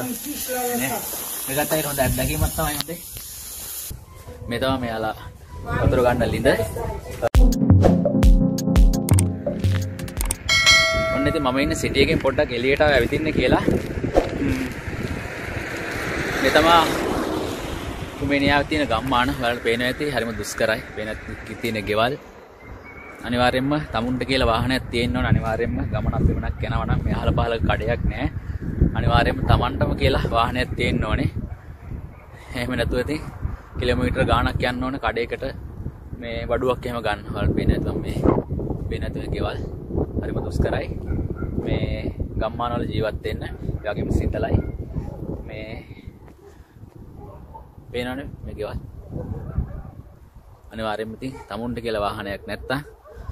මේකත් අයින හොඳ අත්දැකීමක් තමයි හොඳේ. මේ තමයි මෙයාලා වතුර ගන්න ලිඳ. ඔන්න ඉතින් මම ඉන්නේ සිටි එකෙන් පොඩ්ඩක් එළියට ඇවිදින්න කියලා. මේ තමයි රුමේනියාවේ තියෙන ගම්මාන. ඔයාලට පේනවා ඇති හරිම දුෂ්කරයි. පේනත් තියෙන ගෙවල්. අනිවාර්යයෙන්ම තමුන්ට කියලා වාහනයක් තියෙන්න ඕන. අනිවාර්යයෙන්ම ගමනක් පිමනක් යනවා නම් මේ අහල පහල කඩයක් නැහැ. අනිවාර්යයෙන්ම තමන්ටම කියලා වාහනයක් තියෙන්න ඕනේ. එහෙම නැතුව ඉතින් කිලෝමීටර ගාණක් යන්න ඕනේ කඩේකට මේ වඩුවක් එහෙම ගන්න. ඔයාලට පේන්නේ නැත්නම් මේ පේන්නේ නැතුව ගෙවල් හරිම දුෂ්කරයි. මේ ගම්මාන වල ජීවත් වෙන්න ඒ වගේම සිතලයි. මේ පේනවනේ මේ ගෙවල්. අනිවාර්යයෙන්ම ඉතින් තමුන්ට කියලා වාහනයක් නැත්තම්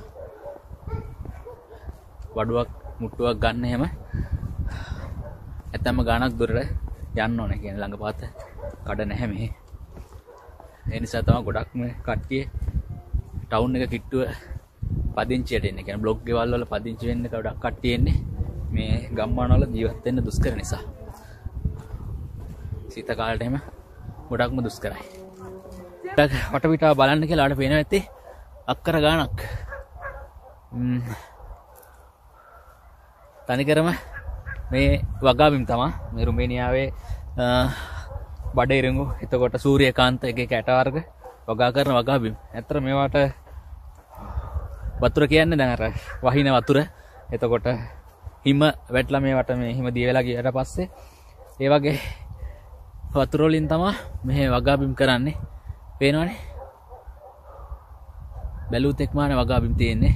වඩුවක් මුට්ටුවක් ගන්න එහෙම ඇත්තම ගානක් දුරට යන්න ඕනේ කියන්නේ ළඟපාත කඩ නැහැ මෙහි. ඒ නිසා තමයි ගොඩක් මේ කට්ටිය ටවුන් එක කිට්ටුව පදිංචියට එන්නේ. කියන්නේ බ්ලොක් ගෙවල් වල පදිංචි වෙන්න ගොඩක් කට්ටිය එන්නේ මේ ගම්මාන වල ජීවත් වෙන්න දුෂ්කර නිසා. සීත කාලේට එහෙම ගොඩක්ම දුෂ්කරයි. වටපිටාව බලන්න කියලා ආට පේනවා ඇත්තේ අක්කර ගානක්. තනිකරම මේ වගාබිම් තමයි මේ රුමේනියාවේ බඩේරිඟු එතකොට සූර්යකාන්ත එක එක ඇට වර්ග වගා කරන වගාබිම්. ඇත්තට මේවට වතුර කියන්නේ දැන් අර වහින වතුර. එතකොට හිම වැටලා මේවට මේ හිම දිය වෙලා ගියට පස්සේ ඒ වගේ වතුර වලින් තමයි මේ වගාබිම් කරන්නේ. පේනවනේ බැලුවත් එක්මාන වගාබිම් තියෙන්නේ.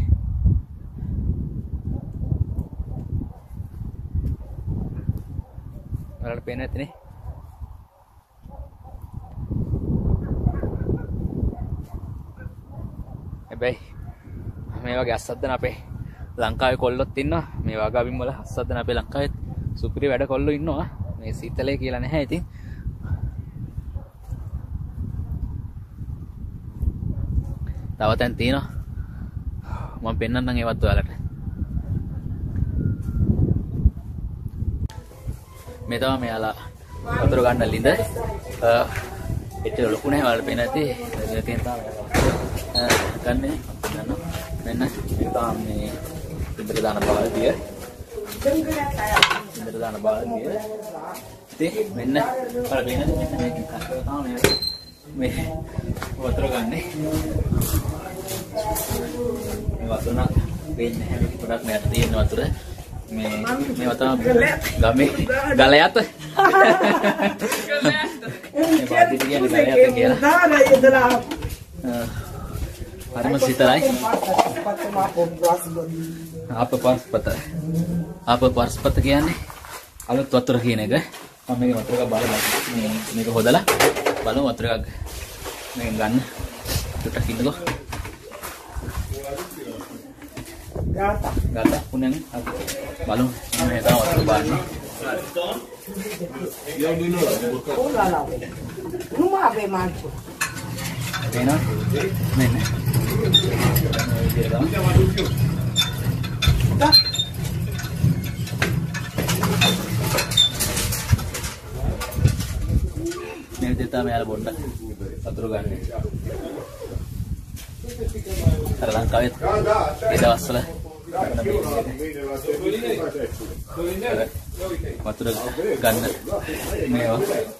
ඔයාලට පේන්නේ නැත්නේ. හැබැයි මේ වගේ අස්සද්දන අපේ ලංකාවේ කොල්ලොත් ඉන්නවා. මේ වගාබිම් වල අස්සද්දන අපේ ලංකාවේ සුපිරි වැඩ කොල්ලෝ ඉන්නවා. මේ සීතලේ කියලා නැහැ ඉතින්. තව තැන් තියෙනවා. මම පෙන්නන්නම් ඒවත් ඔයාලට. මේ තමයි මෙයාලා වතුර ගන්න ලිඳ. එච්චර ලොකු නැහැ ඔයාලට පේන ඇති. මෙතන තියෙන තමයි ගන්නේ. මෙන්න මේ තමයි ඉන්දර දාන බාල්දිය. ඉන්දර දාන බාල්දිය. ඉතින් මෙන්න ඔයාලට පේන මේක තමයි මේ වතුර ගන්නේ. මේ වතුර නම් වෙන්නේ නැහැ. පොඩක් නැට තියෙන වතුර. මේ වතුර ගමේ ගලයට. මේ පාටි කියන්නේ ගලයට කියලා. හරිම සිතලයි. අප පර්ස්පත කියන්නේ අලුත් වතුර කියන එක. මම මේක වතුර එකක් බලලා මේක හොදලා බලමු වතුර එකක් මේක ගන්න. ටිකක් ඉන්නකෝ. ගාතා පුණෙන් බලමු මේ තමයි වතුර බලන්නේ. එනවා මෙන්න මේ විදිහට තමයි යාළ බොන්න වතුර ගන්න. අර ලංකාවේ ඒ දවස්වල වතුර ගන්න මේවා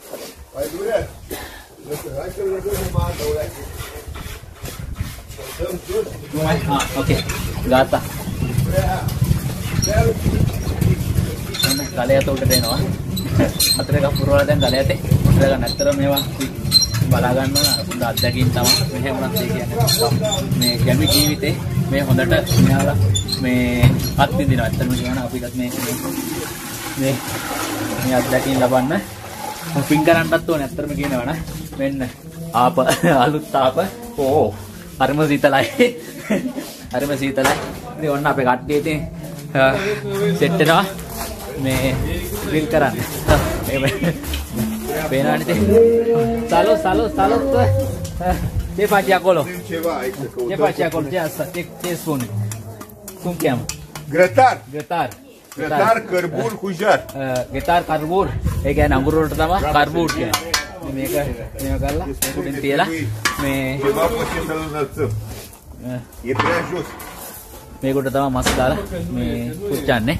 oke gata ගලයට උඩට එනවා අතර එක පුරවලා දැන් ගලයට උඩට ගන්න. ඇත්තට මේවා බලා ගන්න හොඳ අත්දැකීම් තමයි. මෙහෙම වුණත් ඒ කියන්නේ මේ ගැමි ජීවිතේ මේ හොඳට මෙයාලා මේ අත්විඳිනවා. ඇත්තටම කියනවා අපිටත් මේ අත්දැකීම් ලබන්න පින් කරන්නත් ඕනේ. ඇත්තටම කියනවා නේ මෙන්න ආප අලුත් ආප ඕ හරිම සීතලයි. හරිම සීතලයි. ඉතින් ඔන්න අපේ කට්ටිය ඉතින් සෙට් වෙනවා මේ ග්‍රිල් කරන්න. පේනවනේ ඉතින්. Salud. Ce faci acolo? Ce faci acolo? Ce spune? Cum cheamă? Grătar. Grătar. Grătar, cărbur cu jar. Grătar, cărbur. ඒ කියන්නේ අඟුරු වලට තමයි කර්බූට් කියන්නේ. මේක මේව කරලා උඩින් තියලා මේ මේකට තමයි මස් දාලා මේ පුච්චන්නේ.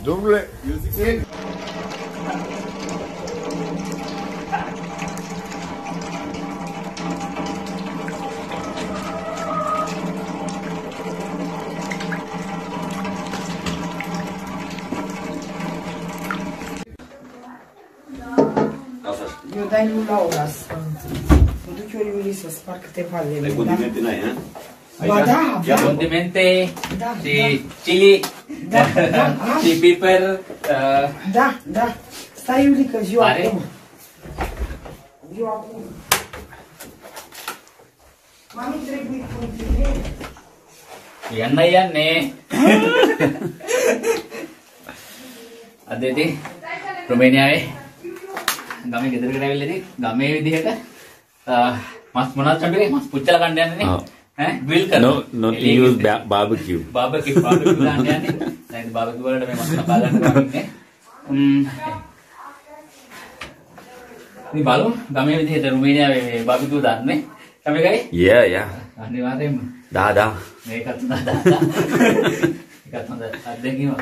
Eu dai lui Laura să mă duc eu lui să spar câteva lemne. Ai condimente n-ai, ha? Ba da, da. Condimente Da, di chili, di pepper, Da, da. Stai, Iulică, eu Are? acum. Eu acum. Mami, trebuie condimente. යන්නේ අද ඉතින් රොමේනියාවේ ගමේ ගෙදරකට ඇවිල්ලා ඉතින් ගමේ විදිහට මස් මොනවද චම්පිරේ මස් පුච්චලා ගන්න යන්නේ ඈ ග්‍රිල් කරනවා Not use barbecue. බාබකියු ගන්න යන්නේ දැන් බාබකියු වලට මේ මස් කපා ගන්නවා ඉන්නේ ඉතින් බලමු ගමේ විදිහට රොමේනියාවේ බාබකියු දාන්නේ චම්පිරේ Yeah. අනිවාර්යයෙන්ම Da. මේකත් හොඳ ඒකත් හොඳ අත්දැකීමක්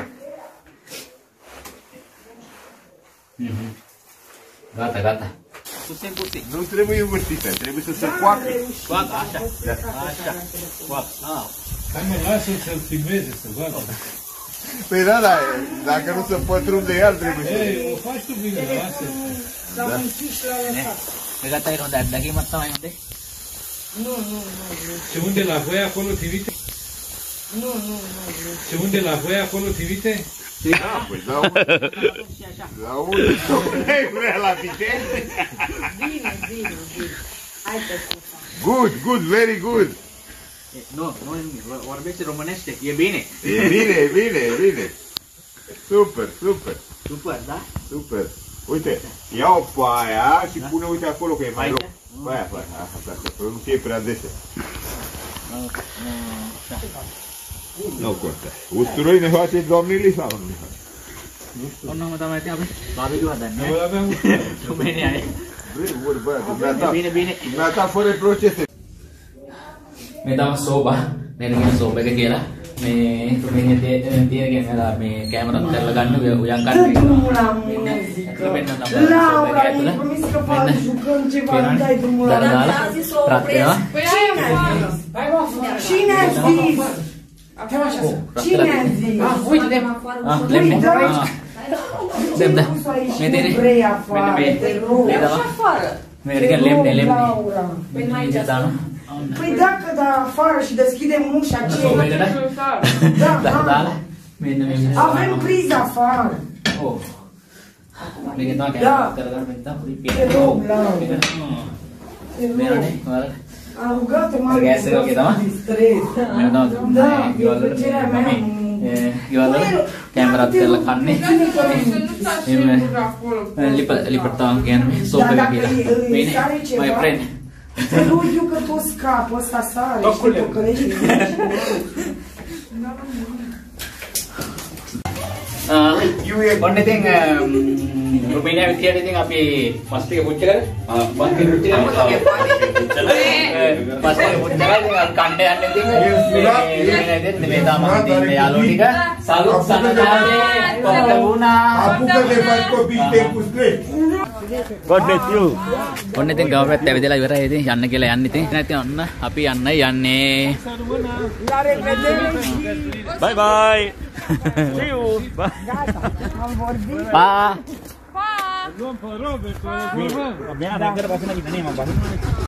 Gata. Pusing. Não trebuie învârtită, trebuie să se coacă. Coacă, așa. Coacă. Hai mă, lasă să-l filmeze, să vadă. Păi da, dacă nu se pătrunde el, trebuie să... Ei, o faci tu bine, lasă. Dar un piș la lăsat. මේකත් අයින හොඳ අත්දැකීමක් තමයි හොඳේ. Nu. Ce unde la voi acolo tivite? Nu. Ce unde la voi acolo tivite? Da, păi la unde nu vrea la viteză? Bine. Hai pe cufa. Good, very good. Nu, vorbește românește. E bine. E bine. Super. Super, da? Super. Uite, ia-o pe aia și pune, uite acolo că e mai rău. Pe aia, asta, să nu fie prea dese. Nu conta. Usturoi ne face doamnele sau nu ne face? ඔන්නම තමයි ඉතින් අපි barbecue හදන්නේ. Eu aveam රොමේනියාවේ. Bine, dumneata. Bine. Dumneata fără procese. මේ තමයි සෝබා. මේක කියන සෝබ එක කියලා. මේ රොමේනියාවේ තියෙන කියලා මේ කැමරාත් කරලා ගන්න උයන් Dă ගන්න. drumul la muzică. Laura, mi-ai promis că faci jucăm ceva, îmi dai drumul la muzică. Cine a zis? Cine a zis? Uite, lemne. Dem, da. Nu vrei afară, te rog. Mergem lemne. Laura. Păi dacă da afară și deschidem ușa aceea. Da. Avem priză afară. මේක තමයි Da. කරගන්න බෙන්ද පොඩි Te rog, Laura. Te rog. මේරනේ ඔයාලා Am rugat-o mai Gas mult okay, să da? distrez. Da, e plăcerea mea. ගෙවල් කැමරාත් කරලා කන්නේ එම ලිපට තාම කියන්නේ සෝප් එක කියලා මේනේ my friend Te rog eu că tot scapă ăsta sare și te păcălești. ඔන්න ඉතින් රුමේනියාවේ විදියට ඉතින් අපි මස් ටික පුච්ච කරලා මස් ටික පුච්ච කරලා මස් ටික පුච්ච කරලා කණ්ඩ යන්න ඉතින් මේ තමයි මේ යාළුවෝ ටික සලුත් සනදානේ කොහොමද වුණා Apucă de faci copii tăi cu străi. God bless you. ඔන්න ඉතින් ගම පැත්ත ඇවිදලා ඉවරයි ඉතින් යන්න කියලා යන්න ඉතින් නැත්නම් ඔන්න අපි යන්නයි යන්නේ Bye. See you. Bye. පා luăm pe Robert, pe